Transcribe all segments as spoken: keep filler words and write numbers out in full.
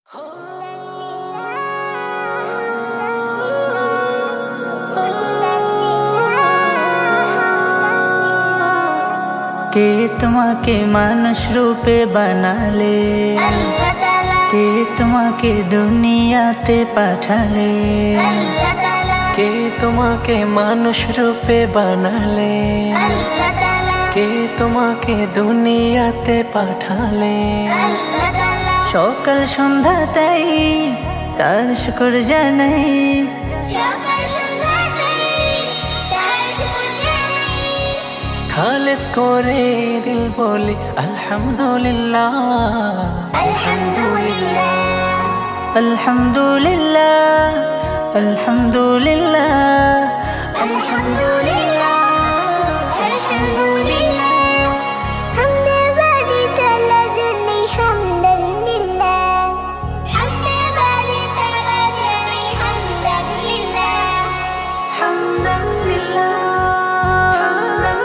কে তোমাকে মানুষ রূপে বানালে, কে তোমাকে দুনিয়াতে পাঠালে, কে তোমাকে মানুষ রূপে বানালে, কে তোমাকে দুনিয়াতে পাঠালে। সকাল সন্ধ্যা তাই তার শুকর জানাই, খালেস করে দিল বলি আলহামদুলিল্লাহ, আলহামদুলিল্লাহ, আলহামদুলিল্লাহ, আলহামদুলিল্লাহ, আলহামদুলিল্লাহ, আলহামদুলিল্লাহ। হামদে বাড়ি তালা জানি হামদান লিল্লাহ, হামদে বাড়ি তালা জানি হামদান লিল্লাহ, হামদান লিল্লাহ, হামদান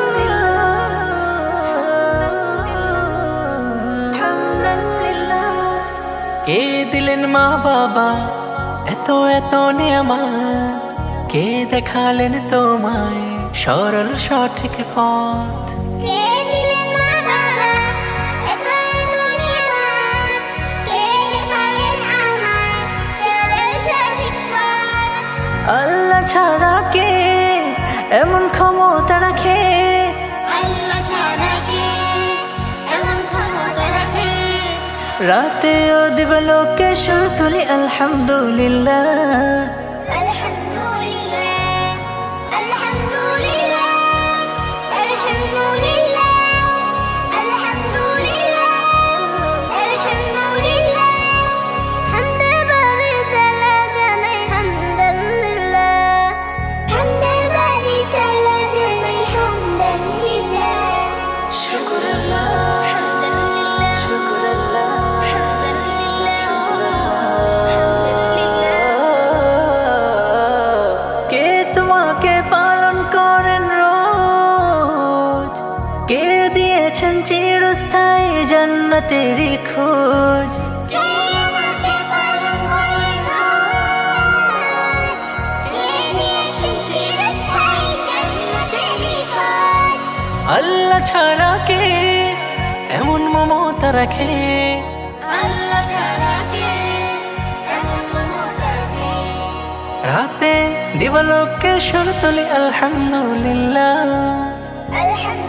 লিল্লাহ, হামদান লিল্লাহ। কে দিলেন মা বাবা এত এত নিয়ামত, কে দেখালেন তোমায় সরল সঠিক পথ। কে দিলেন মা বাবা এত এত নিয়ামত, কে দেখালেন আমায় সরল সঠিক পথ। আল্লাহ ছাড়া কে এমন ক্ষমতা রাখে, আল্লাহ ছাড়া কে এমন ক্ষমতা রাখে। রাতে ও দিবালোকে সুর তুলি আলহামদুলিল্লাহ, আলহামদুলিল্লাহ, আলহামদুলিল্লাহ, আলহামদুলিল্লাহ, আলহামদুলিল্লাহ, আলহামদুলিল্লাহ। হামদে বাড়ি তালা জানাই হামদান লিল্লাহ, হামদে বাড়ি তালা জানাই হামদান লিল্লাহ। শুকরাল্লাহ, হামদান লিল্লাহ, শুকরাল্লাহ, হামদান লিল্লাহ, শুকরাল্লাহ। কে তোমাকে পালন করেন রোজ, কে দিয়েছেন চিরস্থায়ী জান্নাতেরই খোঁজ। আল্লাহ ছাড়া কে এমন মমতা রাখে, আল্লাহ ছাড়া কে এমন মমতা রাখে। রাতে দিবালোকে সুর তুলি আলহামদুলিল্লাহ, আলহামদুলিল্লাহ।